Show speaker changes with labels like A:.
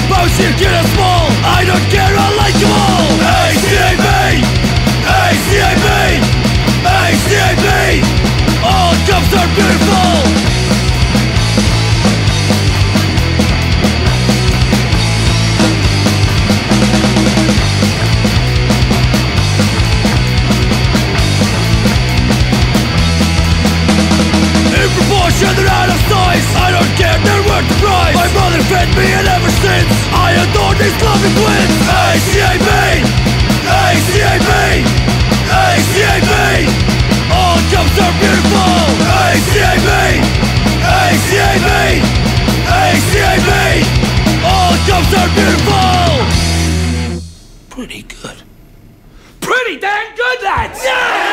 A: bouncy and get small. I don't care, I like them all. A.C.A.B, A.C.A.B, A.C.A.B. All cups are beautiful. They're out of size, I don't care, they're worth the price. My mother fed me and ever since I adore these loving twins. A.C.A.B, A.C.A.B, A.C.A.B. All cups are beautiful. A.C.A.B, A.C.A.B, A.C.A.B. All cups are beautiful. Pretty good. Pretty dang good, lads! Yeah!